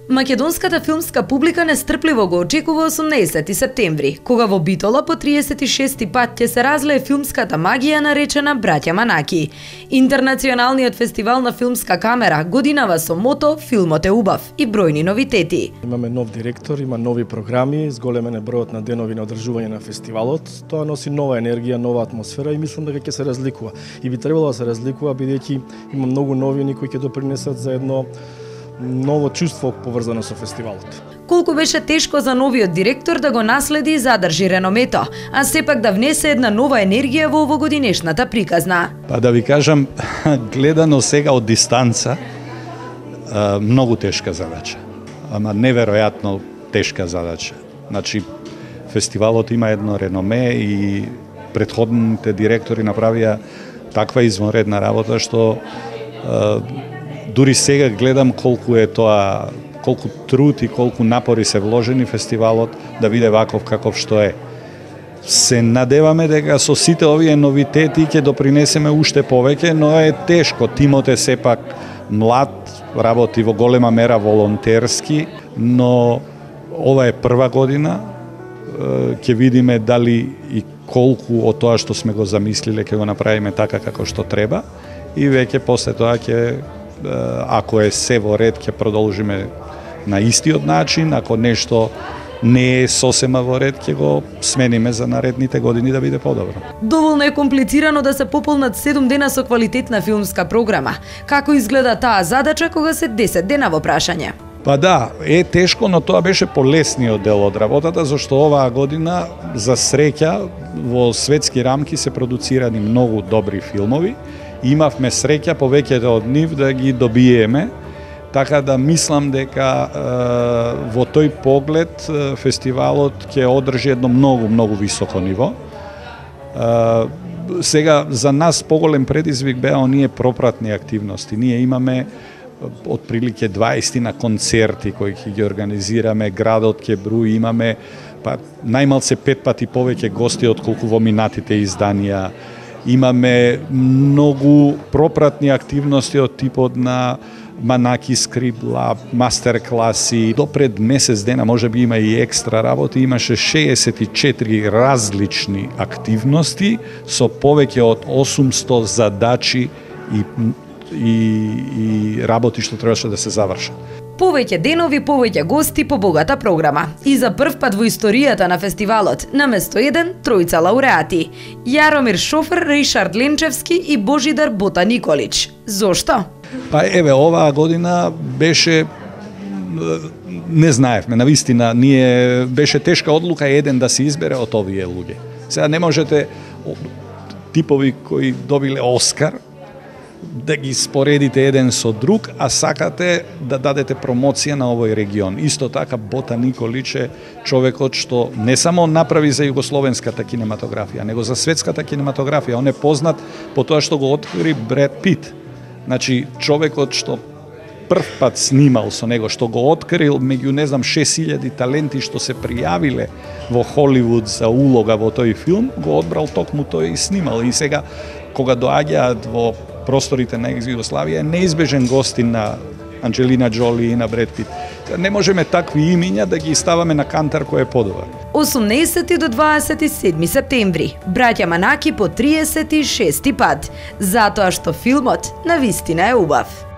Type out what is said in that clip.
Македонската филмска публика нестрпливо го очекува 18 септември, кога во Битола по 36 пат ќе се разлее филмската магија наречена Браќа Манаки. Интернационалниот фестивал на филмска камера годинава со мото "Филмот е убав" и бројни новитети. Имаме нов директор, има нови програми, зголемен е бројот на денови на одржување на фестивалот. Тоа носи нова енергија, нова атмосфера и мислам дека ќе се разликува. И би требало да се разликува бидејќи има многу новини кои ќе допринесат за едно ново чувство поврзано со фестивалот. Колку беше тешко за новиот директор да го наследи и задржи реномето, а сепак да внесе една нова енергија во овогодинешната приказна. Па да ви кажам, гледано сега од дистанца, многу тешка задача. Ама неверојатно тешка задача. Значи, фестивалот има едно реноме и претходните директори направија таква извонредна работа што дури сега гледам колку е тоа, колку труд и колку напори се вложени фестивалот да биде ваков каков што е. Се надеваме дека со сите овие новитети ќе допринесеме уште повеќе, но е тешко. Тимот е сепак млад, работи во голема мера волонтерски, но ова е прва година. Ќе видиме дали и колку од тоа што сме го замислиле ќе го направиме така како што треба и веќе после тоа ќе, ако е се во ред, ќе продолжиме на истиот начин, ако нешто не е сосема во ред, ќе го смениме за наредните години да биде подобро. Доволно е комплицирано да се пополнат 7 дена со квалитетна филмска програма. Како изгледа таа задача кога се 10 дена во прашање? Па да, е тешко, но тоа беше полесниот дел од работата, зашто оваа година, за среќа, во светски рамки се продуцирани многу добри филмови. Имавме среќа повеќето од нив да ги добиеме, така да мислам дека во тој поглед фестивалот ќе одржи едно многу високо ниво. Сега за нас поголем предизвик беа оние пропратни активности. Ние имаме отприлике 20 на концерти кои ќе ги организираме, градот ќе брои, имаме па најмалце 5 пати повеќе гости отколку во минатите изданија. Имаме многу пропратни активности од типот на Манаки Скрибла, мастер-класи. До пред месец дена може би има и екстра работи, имаше 64 различни активности со повеќе од 800 задачи и работи што требаше да се завршат. Повеќе денови, повеќе гости, побогата програма. И за прв пат во историјата на фестивалот, наместо еден, тројца лауреати. Јаромир Шофер, Ришард Ленчевски и Божидар Бота Николич. Зошто? Па еве, оваа година беше, не знаевме, навистина, ние беше тешка одлука еден да се избере од овие луѓе. Сега не можете типови кои добиле Оскар да ги споредите еден со друг, а сакате да дадете промоција на овој регион. Исто така Бота Николич е човекот што не само направи за југословенската кинематографија, него за светската кинематографија. Он е познат по тоа што го откри Бред Пит. Значи, човекот што прв пат снимал со него, што го открил меѓу, не знам, 6000 таленти што се пријавиле во Холивуд за улога во тој филм, го одбрал токму тој и снимал. И сега, кога доаѓаат во просторите на Југославија, е неизбежен гостин на Анџелина Џоли и на Бред Пит. Не можеме такви имиња да ги ставаме на кантар кој е подобар. 18 до 27 септември. Браќа Манаки по 36 пат. Затоа што филмот навистина е убав.